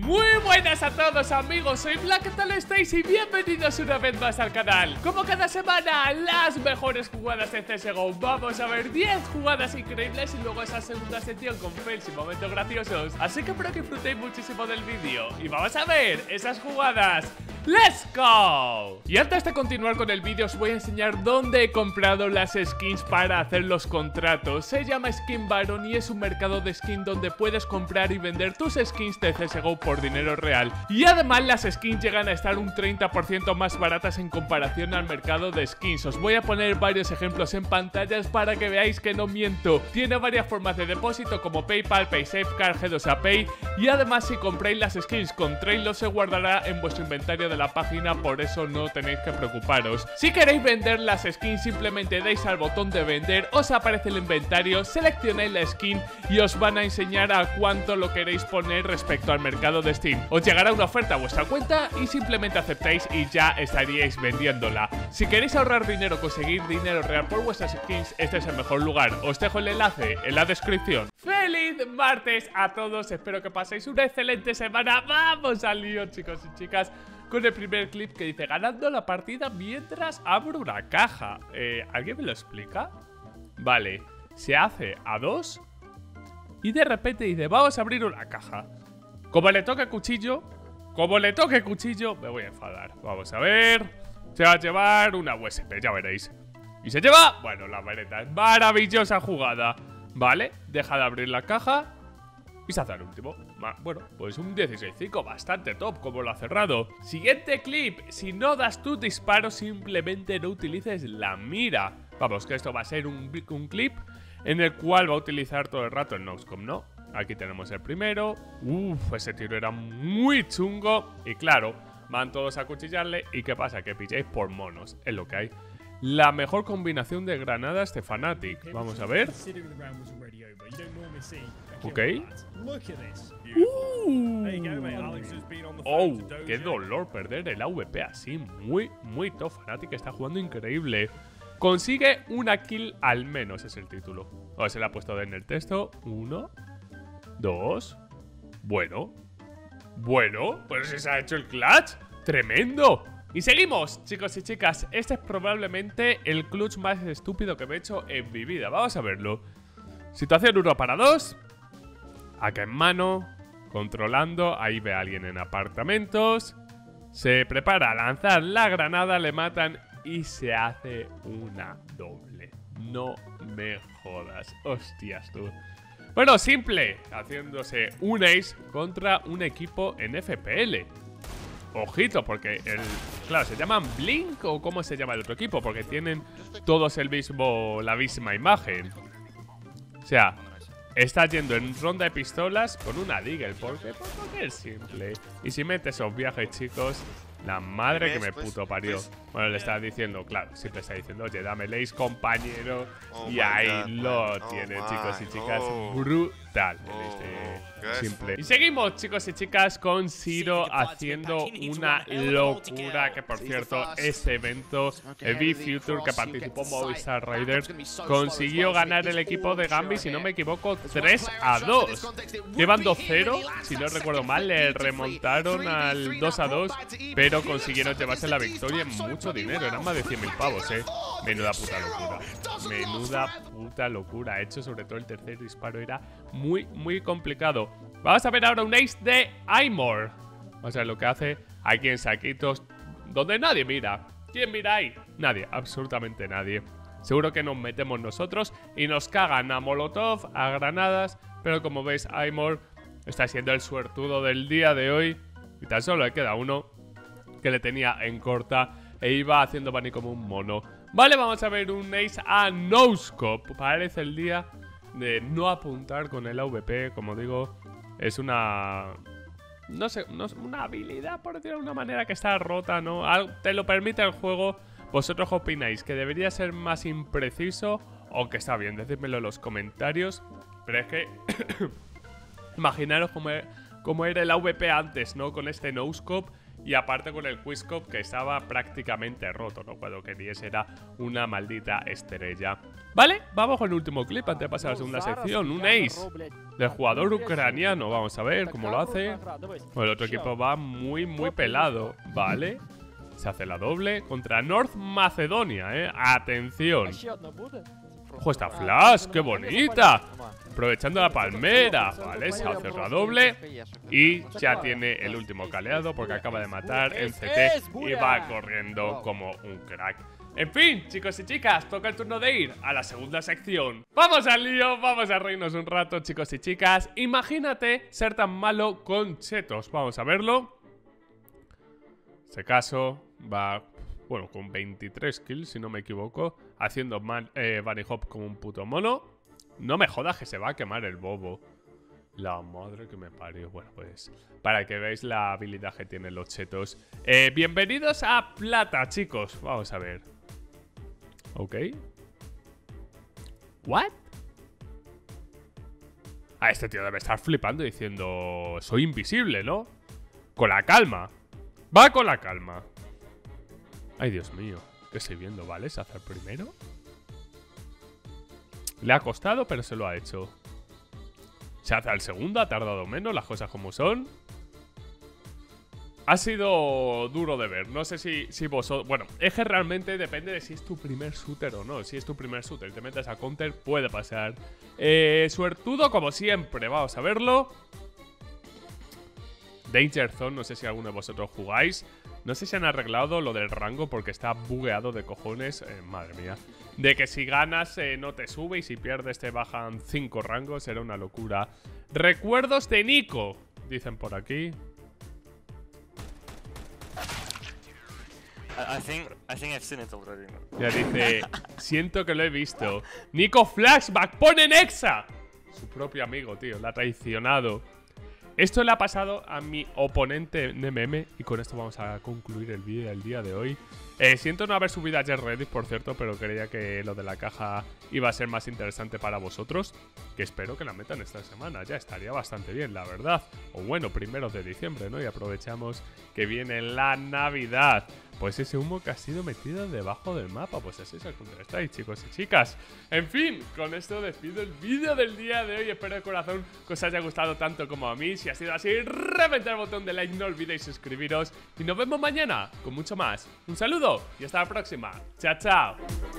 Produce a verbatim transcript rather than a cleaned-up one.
Muy buenas a todos amigos, soy Black, ¿qué tal estáis? Y bienvenidos una vez más al canal. Como cada semana, las mejores jugadas de C S G O. Vamos a ver diez jugadas increíbles y luego esa segunda sección con fails y momentos graciosos. Así que espero que disfrutéis muchísimo del vídeo. Y vamos a ver esas jugadas. ¡Let's go! Y antes de continuar con el vídeo os voy a enseñar dónde he comprado las skins para hacer los contratos. Se llama Skin Baron y es un mercado de skin donde puedes comprar y vender tus skins de C S G O por dinero real. Y además las skins llegan a estar un treinta por ciento más baratas en comparación al mercado de skins. Os voy a poner varios ejemplos en pantallas para que veáis que no miento. Tiene varias formas de depósito como PayPal, PaySafeCard, G dos A Pay. Y además si compráis las skins con Traillo se guardará en vuestro inventario de la página, por eso no tenéis que preocuparos. Si queréis vender las skins simplemente dais al botón de vender, os aparece el inventario, seleccionáis la skin y os van a enseñar a cuánto lo queréis poner respecto al mercado de Steam. Os llegará una oferta a vuestra cuenta y simplemente aceptáis y ya estaríais vendiéndola. Si queréis ahorrar dinero o conseguir dinero real por vuestras skins, este es el mejor lugar. Os dejo el enlace en la descripción. ¡Feliz martes a todos! Espero que paséis una excelente semana. ¡Vamos al lío, chicos y chicas! Con el primer clip que dice ganando la partida mientras abro una caja. eh, ¿Alguien me lo explica? Vale, se hace a dos y de repente dice vamos a abrir una caja. Como le toque cuchillo, como le toque cuchillo, me voy a enfadar. Vamos a ver. Se va a llevar una U S B, ya veréis. Y se lleva, bueno, la vareta. Maravillosa jugada. Vale, deja de abrir la caja y se hace el último. Bueno, pues un dieciséis cinco, bastante top como lo ha cerrado. Siguiente clip. Si no das tu disparo, simplemente no utilices la mira. Vamos, que esto va a ser un, un clip en el cual va a utilizar todo el rato el no-scope, ¿no? Aquí tenemos el primero. Uff, ese tiro era muy chungo. Y claro, van todos a cuchillarle. ¿Y qué pasa? Que pilláis por monos. Es lo que hay. La mejor combinación de granadas de Fnatic. Vamos a ver. Ok. Uh. Oh, qué dolor perder el A V P así. Muy, muy top. Fnatic está jugando increíble. Consigue una kill al menos, es el título. O se le ha puesto en el texto. Uno. Dos. Bueno. Bueno, pues se ha hecho el clutch. Tremendo. Y seguimos, chicos y chicas. Este es probablemente el clutch más estúpido que me he hecho en mi vida. Vamos a verlo. Situación uno para dos. Acá en mano. Controlando. Ahí ve a alguien en apartamentos. Se prepara a lanzar la granada. Le matan y se hace una doble. No me jodas. Hostias, tú. Bueno, simple. Haciéndose un ace contra un equipo en F P L. Ojito, porque el... Claro, ¿se llaman Blink o cómo se llama el otro equipo? Porque tienen todos el mismo... la misma imagen. O sea, está yendo en ronda de pistolas con una Deagle. ¿Por qué? Pues porque es simple. Y si metes esos viajes, chicos, la madre que me puto parió. Bueno, le está diciendo, claro, siempre está diciendo, oye, dame el ace, compañero. Y ahí lo tiene, chicos y chicas. Brutal. Este simple. Y seguimos, chicos y chicas, con Siro haciendo una locura. Que por cierto, ese evento, el B-Future que participó en Movistar Riders, consiguió ganar el equipo de Gambi, si no me equivoco, tres a dos. Llevan dos cero, si no recuerdo mal, le remontaron al dos a dos, pero consiguieron llevarse la victoria en mucho dinero. Eran más de cien mil pavos, eh. Menuda puta locura. Menuda puta locura. De hecho, sobre todo el tercer disparo era muy, muy complicado. Vamos a ver ahora un ace de Aimor. O sea, lo que hace aquí en saquitos donde nadie mira. ¿Quién mira ahí? Nadie, absolutamente nadie. Seguro que nos metemos nosotros y nos cagan a Molotov, a granadas. Pero como veis, Aimor está siendo el suertudo del día de hoy. Y tan solo le queda uno que le tenía en corta e iba haciendo bunny como un mono. Vale, vamos a ver un ace a no-scope. Parece el día de no apuntar con el A V P. Como digo, es una... No sé, no es una habilidad, por decirlo de una manera, que está rota, ¿no? Te lo permite el juego. ¿Vosotros qué opináis? ¿Que debería ser más impreciso o que está bien? Decídmelo en los comentarios. Pero es que... Imaginaros cómo, cómo era el A V P antes, ¿no? Con este no-scope. Y aparte con el Quizscope que estaba prácticamente roto, ¿no? Cuando querías era una maldita estrella. Vale, vamos con el último clip antes de pasar a la segunda sección. Un ace del jugador ucraniano. Vamos a ver cómo lo hace. Bueno, el otro equipo va muy, muy pelado. Vale. Se hace la doble contra North Macedonia, ¿eh? Atención. ¡Ojo, esta flash! ¡Qué bonita! Aprovechando la palmera. Vale, se hace la doble. Y ya tiene el último caleado porque acaba de matar en C T y va corriendo como un crack. En fin, chicos y chicas, toca el turno de ir a la segunda sección. ¡Vamos al lío! Vamos a reírnos un rato, chicos y chicas. Imagínate ser tan malo con chetos. Vamos a verlo. En este caso va, bueno, con veintitrés kills, si no me equivoco, haciendo man, eh, bunny hop como un puto mono. No me jodas que se va a quemar el bobo. La madre que me parió. Bueno, pues para que veáis la habilidad que tienen los chetos. eh, Bienvenidos a plata, chicos. Vamos a ver. Ok. ¿What? Ah, este tío debe estar flipando diciendo soy invisible, ¿no? Con la calma. Va con la calma. Ay, Dios mío. ¿Qué estoy viendo? ¿Vale? ¿Se hace el primero? Le ha costado, pero se lo ha hecho. Se hace el segundo, ha tardado menos, las cosas como son. Ha sido duro de ver. No sé si, si vosotros... Bueno, es que realmente depende de si es tu primer shooter o no. Si es tu primer shooter y te metes a counter, puede pasar. Eh, suertudo, como siempre. Vamos a verlo. Danger Zone, no sé si alguno de vosotros jugáis. No sé si han arreglado lo del rango porque está bugueado de cojones. Eh, madre mía. De que si ganas eh, no te sube y si pierdes te bajan cinco rangos. Era una locura. Recuerdos de Nico, dicen por aquí. I think, I think I've seen it already. Ya dice, siento que lo he visto. Nico Flashback pone Nexa. Su propio amigo, tío, la ha traicionado. Esto le ha pasado a mi oponente en M M. Y con esto vamos a concluir el vídeo del día de hoy. eh, Siento no haber subido ayer Reddit, por cierto, pero creía que lo de la caja iba a ser más interesante para vosotros. Que espero que la metan esta semana. Ya estaría bastante bien, la verdad. O bueno, primero de diciembre, ¿no? Y aprovechamos que viene la Navidad. Pues ese humo que ha sido metido debajo del mapa. Pues así es el Counter-Strike, chicos y chicas. En fin, con esto despido el vídeo del día de hoy. Espero de corazón que os haya gustado tanto como a mí. Si ha sido así, reventar el botón de like, no olvidéis suscribiros. Y nos vemos mañana con mucho más. Un saludo y hasta la próxima. Chao, chao.